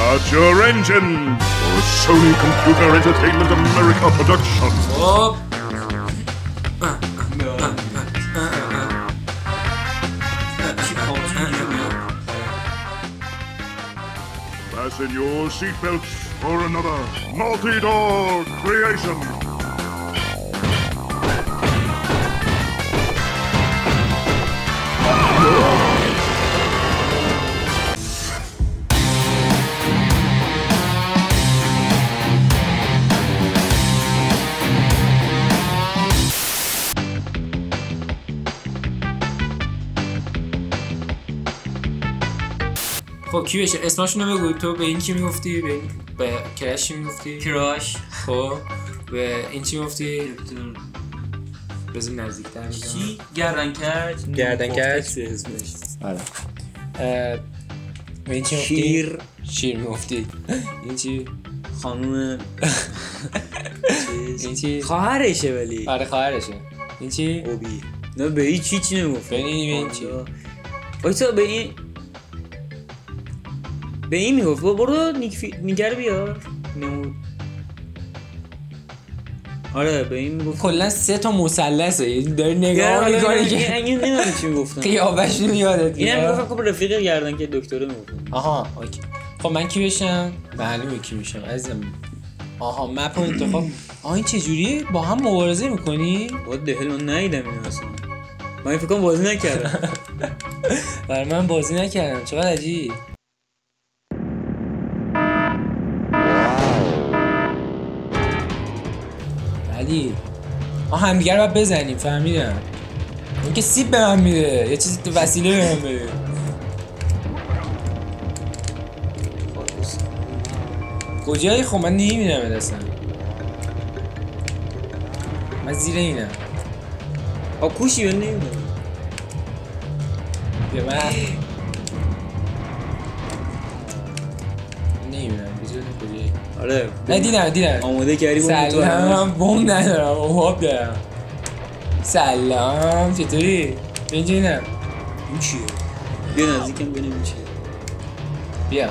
Start your engine for Sony Computer Entertainment America Production. Fasten your seatbelts for another multi-door creation. خب کی بشه؟ اسمشونو بگو. تو به این چی میگفتی؟ به کراش چی میگفتی؟ کراش. خب به این چی میگفتی؟ بذار نزدیک‌تر میگم. چی؟ گردنکج اسمش. آره. به این چی میگفتی؟ شیر میگفتی. این چی؟ خانوم این چی؟ خواهرشه ولی. آره خواهرشه. این چی؟ اوبی. نه به این چی نمیگفت. به این چی؟ وایسا به این میگفت برو نیگر بیار نمود. آره به این میگفت کلا 3 تا مثلثه داری نگاه می‌کنی که این نمیدونم چی میگفتن. قیافش یادت میاد. اینم میگفتم که رفیق گردن که دکتره میگفت. آها اوکی. خب من کی بشم؟ معلومه کی میشم عزیزم. آها مپ انتخاب. این چه جوریه؟ با هم مبارزه می‌کنی؟ what the hell من ندیدم اینو اصلا. من فکر کنم بازی نکردم. برای من بازی نکردم. چقدر عجیب. علی همدیگه رو باید بزنیم. فهمیدم. این که سیب به من میده. یه چیزی تو وسیله به من بده. کجایی؟ خب من نمیبینم اصلا. من زیر اینم. کوشی من نمیبینم. بیا من نمیبینم. بجای کجایی؟ آره نه دیدم آماده کردی. سلام بوم ندارم اوهاب دارم. سلام چطوری؟ اینجا اینم. این چیه؟ بیا نزدیکم ببینیم این چیه. بیا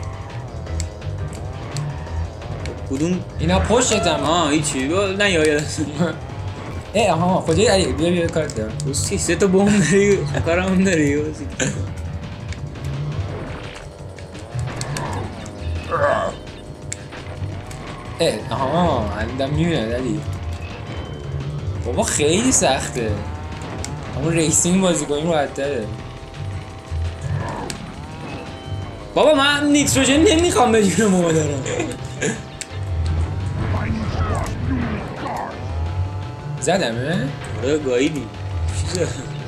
کدوم؟ اینا پشتم. هیچی نه یاد. آها کجایی علی؟ بیا کارت دارم. بستی 3 تا بوم داری کارم داری. آها الان میبینم علی. بابا خیلی سخته. اما ریسینگ بازی کنیم راحت تره. بابا من نیتروژن نمیخوام به جون مادرم. زدمه؟ آره گاییدی. چیزه؟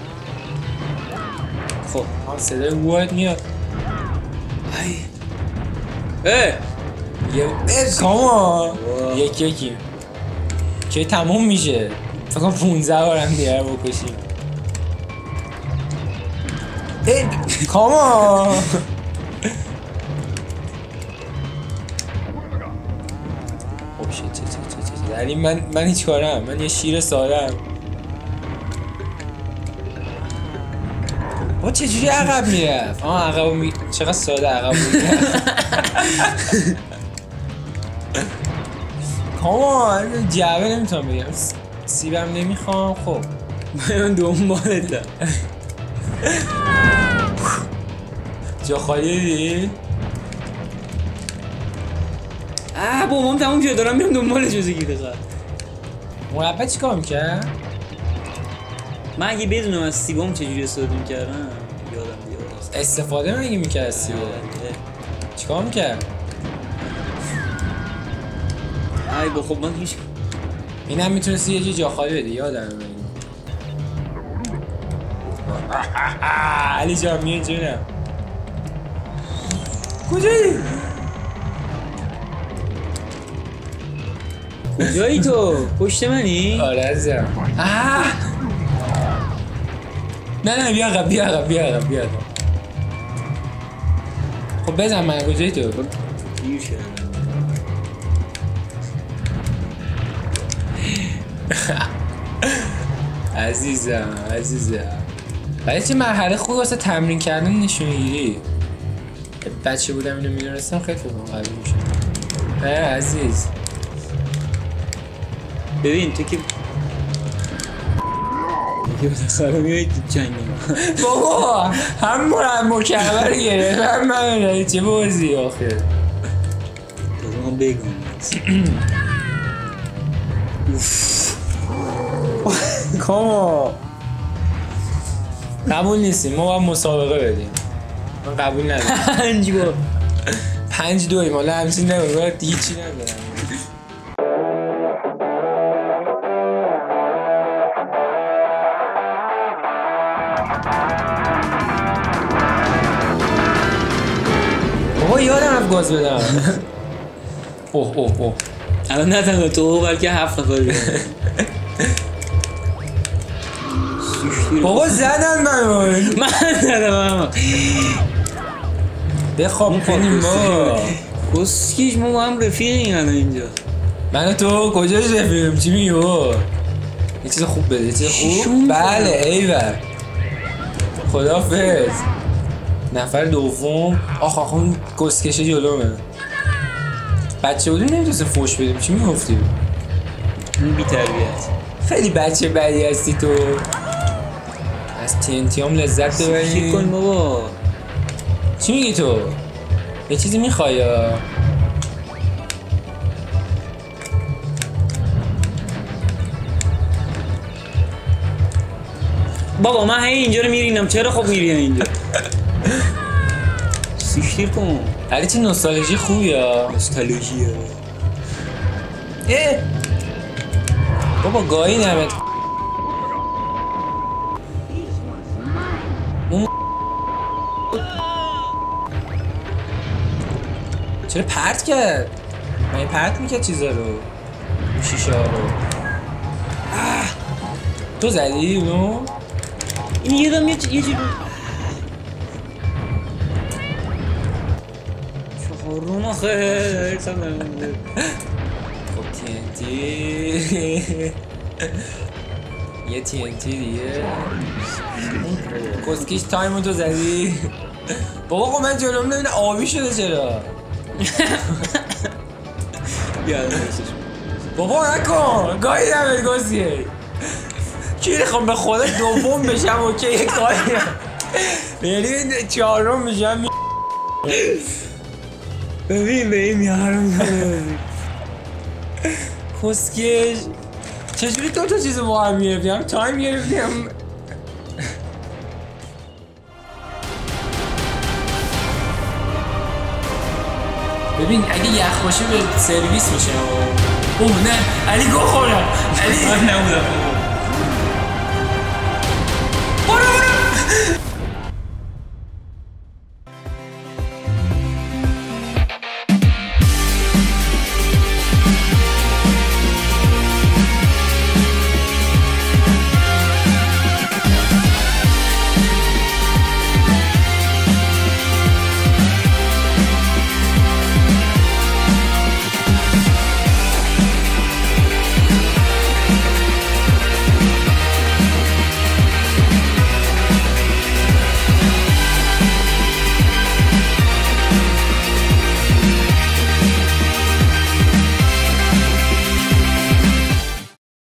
خب صدای وایت میاد. کاما یکی که تموم میشه. فکر کنم 15 بارم دیگه بکشیم. کاما خب چه یعنی من هیچ کارم. من یه شیر سادم. با چجوری عقب میرفت؟ عقب چقدر ساده عقب میرفت. کامان جعبه نمیتونم بگم. سیبم نمیخوام. خب من دنبالتم. جا خالی دیدی؟ بومم تموم شد. دارم میرم دنبال جزی گیره قد. مربع چی کار میکرد؟ من اگه بدونم از سیبام چجوری استفاده میکردم یادم بیاد. استفاده مگه میکرد از سیبام؟ چی کار میکرد؟ خب من هیچ این هم میتونستی یه جا خالی بدی. یادم علی جان میه جونم. کجایی؟ کجایی تو؟ پشت منی؟ آره عزیزم. نه بیا عقب. خب بزن من. کجایی تو؟ گیر شدم. عزیزم ولی چه مرحله خوب واسه تمرین کردن نشون گیری. بچه بودم اینو میدونستم خیلی فکرم قوی میشه. عزیز ببین تو که بالاخره میای تو جنگ بابا هم مکعبه رو گرفت هم من چه بازی آخه تازه من بگم کاما قبول نیستیم ما باید مسابقه بدیم من قبول ندارم 5-2 حالا همچین نگاه دیگه چی ندارم بابا یادم رفت گاز بدم اوه الان نه تنها تو بلکه 7 نفر بیاد بابا زدن من زدم بخواب کنیم ما کسکیش ما با هم رفیقیم الان اینجا من و تو کجاش رفیقیم چی میگی بابا یه چیز خوب بده یه چیز خوب بله ایول خدافظ نفر دوم آخ اون کسکشه جلومه بچه بودیم نمیتونستیم فوش بدیم چی میگفتی؟ اون بی تربیت خیلی بچه بدی هستی تو از TNT هم لذت ببریم سیخی کن بابا چی میگی تو؟ یه چیزی میخوای یا؟ بابا من اینجا رو میرینم چرا خب میرینم اینجا سیخیر کن علی چه نوستالژی خوبی ها نوستالژیه بابا گاهی نمید چرا پرت کرد؟ من پرت میکرد چیزا رو شیشه ها رو تو زدی اونو؟ این یه دم یه جیرو چهارم آخه خب TNT یه TNT دیگه کسکیش تایمو تو زدی؟ بابا خب من جلوم نبینه آبی شده چرا؟ بابا نکن گاهی نمید گسیه کی نخوام به خدا دوم بشم و که یک گاهی یعنی چهارم میشم ببین به این میارم کسکش چجوری دو تا چیز با هم گرفتیم تایم گرفتیم ببین اگه یخ باشه به سرویس میشه اوه نه علی گو خورم علی من نبودم